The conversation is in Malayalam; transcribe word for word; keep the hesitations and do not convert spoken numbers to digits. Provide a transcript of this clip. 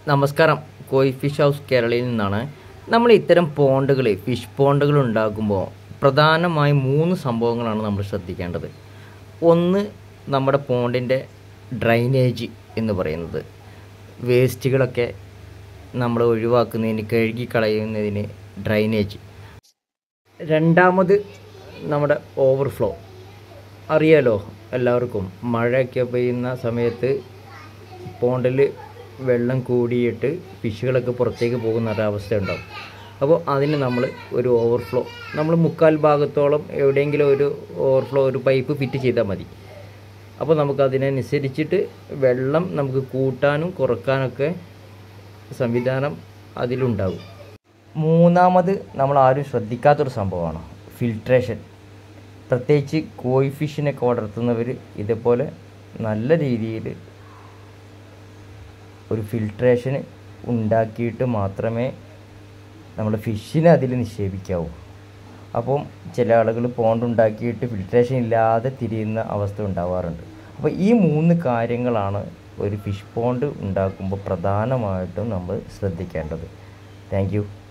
നമസ്കാരം. കോയി ഫിഷ് ഹൗസ് കേരളയിൽ നിന്നാണ്. നമ്മൾ ഇത്തരം പോണ്ടുകൾ ഫിഷ് പോണ്ടുകൾ ഉണ്ടാക്കുമ്പോൾ പ്രധാനമായും മൂന്ന് സംഭവങ്ങളാണ് നമ്മൾ ശ്രദ്ധിക്കേണ്ടത്. ഒന്ന്, നമ്മുടെ പോണ്ടിൻ്റെ ഡ്രൈനേജ് എന്ന് പറയുന്നത്, വേസ്റ്റുകളൊക്കെ നമ്മൾ ഒഴിവാക്കുന്നതിന്, കഴുകി കളയുന്നതിന് ഡ്രൈനേജ്. രണ്ടാമത്, നമ്മുടെ ഓവർഫ്ലോ. അറിയാലോ എല്ലാവർക്കും, മഴയൊക്കെ പെയ്യുന്ന സമയത്ത് പോണ്ടിൽ വെള്ളം കൂടിയിട്ട് ഫിഷുകളൊക്കെ പുറത്തേക്ക് പോകുന്ന ഒരവസ്ഥ ഉണ്ടാകും. അപ്പോൾ അതിന് നമ്മൾ ഒരു ഓവർഫ്ലോ, നമ്മൾ മുക്കാൽ ഭാഗത്തോളം എവിടെയെങ്കിലും ഒരു ഓവർഫ്ലോ ഒരു പൈപ്പ് ഫിറ്റ് ചെയ്താൽ മതി. അപ്പോൾ നമുക്കതിനനുസരിച്ചിട്ട് വെള്ളം നമുക്ക് കൂട്ടാനും കുറക്കാനൊക്കെ സംവിധാനം അതിലുണ്ടാകും. മൂന്നാമത്, നമ്മൾ ആരും ശ്രദ്ധിക്കാത്തൊരു സംഭവമാണ് ഫിൽട്രേഷൻ. പ്രത്യേകിച്ച് കോയി ഫിഷിനൊക്കെ വളർത്തുന്നവർ ഇതേപോലെ നല്ല രീതിയിൽ ഒരു ഫിൽട്രേഷൻ ഉണ്ടാക്കിയിട്ട് മാത്രമേ നമ്മൾ ഫിഷിനെ അതിൽ നിക്ഷേപിക്കാവൂ. അപ്പം ചില ആളുകൾ പോണ്ട് ഉണ്ടാക്കിയിട്ട് ഫിൽട്രേഷൻ ഇല്ലാതെ തിരിയുന്ന അവസ്ഥ ഉണ്ടാവാറുണ്ട്. അപ്പോൾ ഈ മൂന്ന് കാര്യങ്ങളാണ് ഒരു ഫിഷ് പോണ്ട് ഉണ്ടാക്കുമ്പോൾ പ്രധാനമായിട്ടും നമ്മൾ ശ്രദ്ധിക്കേണ്ടത്. Thank U.